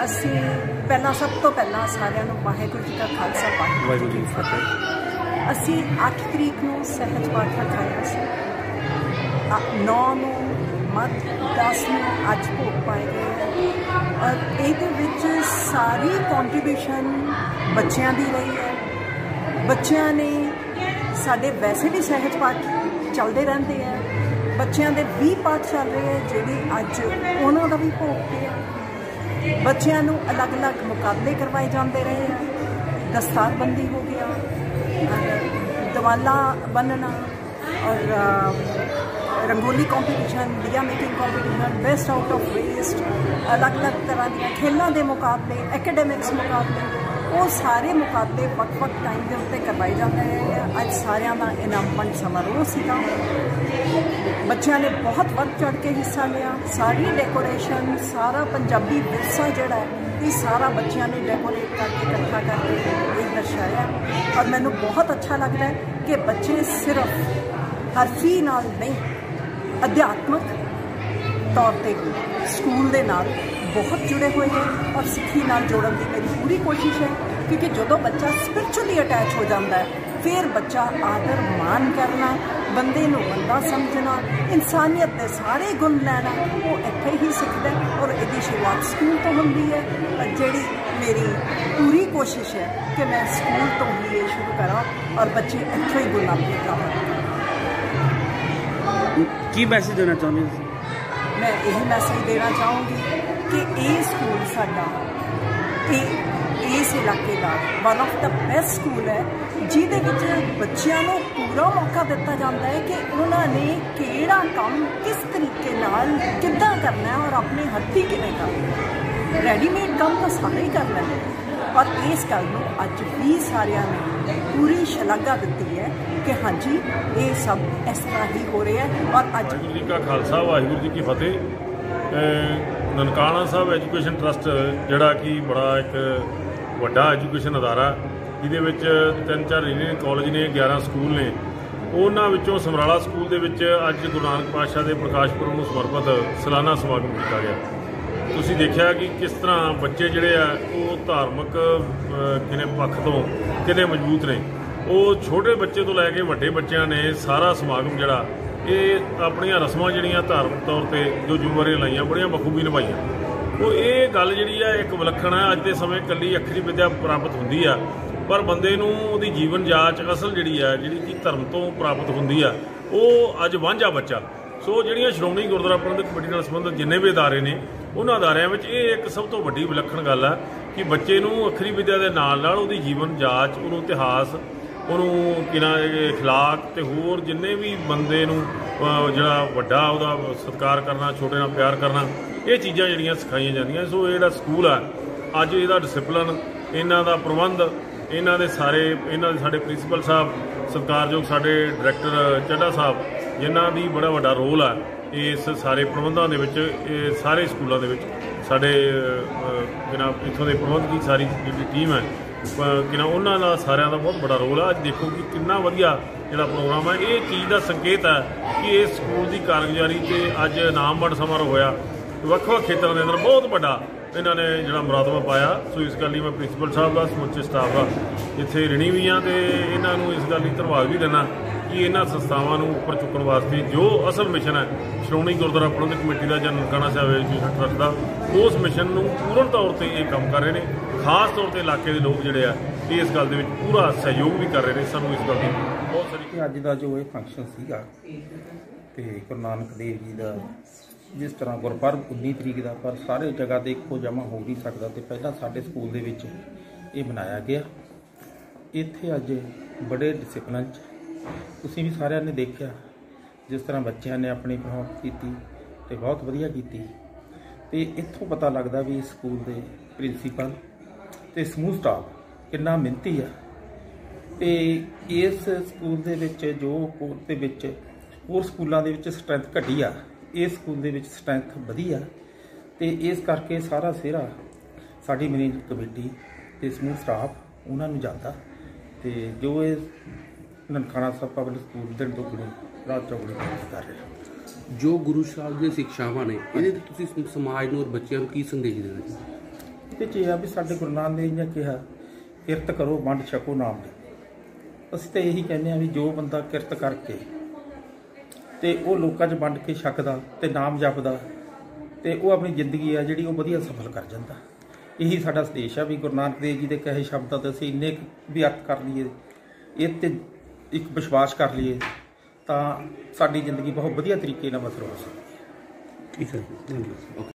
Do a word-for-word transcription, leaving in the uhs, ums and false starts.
ਅਸੀਂ ਪਹਿਲਾਂ ਸਭ ਤੋਂ ਪਹਿਲਾਂ ਸਾਰਿਆਂ ਨੂੰ ਵਾਹਿਗੁਰੂ ਜੀ ਦਾ ਖਾਲਸਾ ਵਾਹਿਗੁਰੂ ਜੀ ਕੀ ਫਤਿਹ। ਅਸੀਂ ਅੱਠ ਤਰੀਕ ਨੂੰ ਸਹਿਜ ਪਾਠ ਰਖਾਇਆ ਸੀ, ਨੌ ਨੂੰ ਮੱਧ, ਦਸ ਨੂੰ ਅੱਜ ਭੋਗ ਪਾਏ ਗਏ ਔਰ ਇਹਦੇ ਵਿੱਚ ਸਾਰੀ ਕੰਟਰੀਬਿਊਸ਼ਨ ਬੱਚਿਆਂ ਦੀ ਰਹੀ ਹੈ। ਬੱਚਿਆਂ ਨੇ ਸਾਡੇ ਵੈਸੇ ਵੀ ਸਹਿਜ ਪਾਠ ਚੱਲਦੇ ਰਹਿੰਦੇ ਆ, ਬੱਚਿਆਂ ਦੇ ਵੀਹ ਪਾਠ ਚੱਲ ਰਹੇ ਆ ਜਿਹੜੇ ਅੱਜ ਉਹਨਾਂ ਦਾ ਵੀ ਭੋਗ ਪਿਆ। ਬੱਚਿਆਂ ਨੂੰ ਅਲੱਗ-ਅਲੱਗ ਮੁਕਾਬਲੇ ਕਰਵਾਏ ਜਾਂਦੇ ਰਹੇ ਆ, ਦਸਤਾਰਬੰਦੀ ਹੋ ਗਿਆ, ਦਵਾਲਾ ਬੰਨਣਾ और rangoli competition, diya making competition, best out of waste, अलग अलग तरह के खेलों के मुकाबले, एकेडमिक्स मुकाबले, वो सारे मुकाबले वक् वक् टाइम के उत्ते करवाए जाते हैं। अज सारिਆਂ ਦਾ इनामवंड समारोह सीगा, बच्चों ने बहुत बढ़ चढ़ के हिस्सा लिया। सारी डेकोरेशन, सारा पंजाबी विरसा जोड़ा है ये सारा बच्चों ने डेकोरेट करके इकट्ठा करके ये दर्शाया और मैनू बहुत अच्छा लगता है कि बच्चे सिर्फ हरफी नाल नहीं, अध्यात्मक तौर पर स्कूल के नाल बहुत जुड़े हुए हैं और सिक्खी नाल जोड़न की मेरी पूरी कोशिश है, क्योंकि जो बच्चा स्पिरिचुअली अटैच हो जाता है फिर बच्चा आदर मान करना, बंदे नूं बंदा समझना, इंसानियत के सारे गुण लैना वो इत्थे ही सीखता है और इसकी शुरुआत स्कूल तो होंदी है। जिहड़ी मेरी पूरी कोशिश है कि मैं स्कूल तो ही ये शुरू करा और बच्चे इत्थों ही गुण अपने प्राप्त। की मैसेज देना चाहूँगी? मैं यही मैसेज देना चाहूँगी कि ये स्कूल साडा इस इलाके का one of the best school है, जिहदे विच बच्चों को पूरा मौका दिता जाता है कि उन्होंने किहड़ा काम किस तरीके नाल किद्दां करना है और अपने हत्थी किवें करना है। रेडीमेड काम तो सारे ही कर लेंगे और इस गल नूं अज भी सारिਆਂ ने पूरी शलाघा दी है कि हाँ जी ये सब इस तरह ही हो रहा है। और अज वाहिगुरू जी का खालसा वाहिगुरू जी की फतेह। ननकाना साहब एजुकेशन ट्रस्ट जिहड़ा कि बड़ा एक वड्डा एजुकेशन अदारा, जिहदे विच तीन चार इंजीनियरिंग कॉलेज ने, ग्यारह स्कूल ने, उन्हां विचों समराला स्कूल दे विच अज गुरु नानक पातशाह के प्रकाश पुरब नूं समर्पित सालाना समागम किया गया। तुसीं देखिया कि किस तरह बच्चे जिहड़े आ वो धार्मिक किने पक्ष तो किने मजबूत ने। वो छोटे बच्चे तो लैके वड्डे बच्चों ने सारा समागम जिहड़ा ये अपनियां रस्मां जिहड़ियां धार्मिक तौर पर जो जिम्मेवारियां लाइयां बड़ियां बखूबी निभाइयां। वो ये गल जिहड़ी है एक विलक्षण है। अज के समय कल्ली अखरी विद्या प्राप्त हुंदी है, पर बंदे नूं उहदी जीवन जाच असल जिहड़ी है जिहड़ी कि धर्म तो प्राप्त हुंदी है वो अज वांझा बच्चा। सो जिहड़ियां श्रोमणी गुरुद्वारा प्रबंधक कमेटी नाल संबंधित जिन्ने भी अदारे ने उन्हां अदारियां विच ये एक सब तो वड्डी विलक्षण गल है कि बच्चे नूं अखरी विद्या दे नाल नाल उहदी जीवन जाच, उहनूं इतिहास, उन्होंने किना अखलाक ते होर जिन्ने भी बंदे नूं जिहड़ा वड्डा उहदा सत्कार करना, छोटे नाल प्यार करना, ये चीज़ां जिहड़ियां सिखाईयां जांदियां। सो ये स्कूल है अज इहदा डिसिपलिन, इन्हां दा प्रबंध, इन्हां दे सारे इन्हां दे साडे प्रिंसीपल साहब, सत्कारयोग साडे डायरैक्टर चड्ढा साहब, जिन्हां दी बड़ा वड्डा रोल है इस सारे प्रबंधां दे विच, सारे स्कूलों दे विच साडे किना इत्थों दे प्रबंधकी सारी जिहड़ी टीम है कि ना उन्होंने का सारिਆਂ ਦਾ बहुत बड़ा रोल है। अज देखो कि कितना वधिया जिहड़ा प्रोग्राम है, ये चीज़ का संकेत है कि इस स्कूल की कारगुजारी से अज इनाम वंड समारोह होया ਵੱਖ-ਵੱਖ खेतरों के अंदर बहुत बड़ा इन्होंने जिहड़ा मुरादमा पाया। सो इस गल मैं प्रिंसीपल साहब का समुचे स्टाफ का इत्थे ऋणी भी हाँ, तो इन्हों इस गल की धन्यवाद भी देना कि इन्होंने संस्थावां नूं उपर चुकण वास्ते जो असल मिशन है श्रोमणी गुरुद्वारा प्रबंधक कमेटी का जां ननकाना साहिब एजुकेशन ट्रस्ट का, उस मिशन नूं पूर्ण तौर पर ये काम कर रहे हैं। खास तौर पर इलाके के लोग जिहड़े आ इस गल दे विच पूरा सहयोग भी कर रहे हैं। सानूं इस गल की बहुत सारी अज का जो ये फंक्शन सीगा ते गुरु नानक देव जी का जिस तरह गुरपुरब उन्नीस तरीक का, पर सारे जगह तो एको जमा हो नहीं सकता, तो पहला साडे स्कूल दे विच ये मनाया गया। इत्थे अज बड़े डिसिपलिन तुसीं भी सारिਆਂ ने देखा जिस तरह बच्चों ने अपनी परफॉर्मेंस की तो बहुत वधिया की। तो इत्थों पता लगता भी स्कूल के प्रिंसीपल तो समूह स्टाफ कितना मिहनती है। तो इस स्कूल के विच जो दे विच होर स्कूलों के विच स्ट्रेंथ घटी आ, इस स्कूल के विच स्ट्रेंथ वधी आ। तो इस करके सारा सिहरा साडी मैनेज कमेटी ते समूह स्टाफ उन्होंने जाता। तो जो ये ननकाना साहब पब्लिक स्कूल दिन दुगनी रात चौगनी कर रहे जो गुरु साहब दी शिक्षावां ने इहदे ते तुसीं समाज नूं और बच्चों नूं की संदेश देना? ਇਹਦੇ 'ਚ ਇਹ ਆ ਵੀ ਸਾਡੇ ਗੁਰੂ ਨਾਨਕ ਦੇਵ ਜੀ ਨੇ ਕਿਹਾ ਕਿਰਤ ਕਰੋ ਵੰਡ ਛਕੋ ਨਾਮ ਜਪੋ। ਅਸੀਂ ਤਾਂ ਇਹੀ ਕਹਿੰਦੇ ਹਾਂ ਵੀ ਜੋ ਬੰਦਾ ਕਿਰਤ ਕਰਕੇ ਤੇ ਉਹ ਲੋਕਾਂ 'ਚ ਵੰਡ ਕੇ ਛਕਦਾ ਤੇ ਨਾਮ ਜਪਦਾ ਤੇ ਉਹ ਆਪਣੀ ਜ਼ਿੰਦਗੀ ਆ ਜਿਹੜੀ ਉਹ ਵਧੀਆ ਸਫਲ ਕਰ ਜਾਂਦਾ। ਇਹੀ ਸਾਡਾ ਸੰਦੇਸ਼ ਆ ਵੀ ਗੁਰੂ ਨਾਨਕ ਦੇਵ ਜੀ ਦੇ ਕਹੇ ਸ਼ਬਦਾਂ ਤੇ ਅਸੀਂ ਇੰਨੇ ਵੀ ਅਰਥ ਕਰ ਲਈਏ, ਇਹ ਤੇ ਇੱਕ ਵਿਸ਼ਵਾਸ ਕਰ ਲਈਏ ਤਾਂ ਸਾਡੀ ਜ਼ਿੰਦਗੀ ਬਹੁਤ ਵਧੀਆ ਤਰੀਕੇ ਨਾਲ ਬਸਰ ਹੋ ਸਕਦੀ ਹੈ। ਠੀਕ ਹੈ।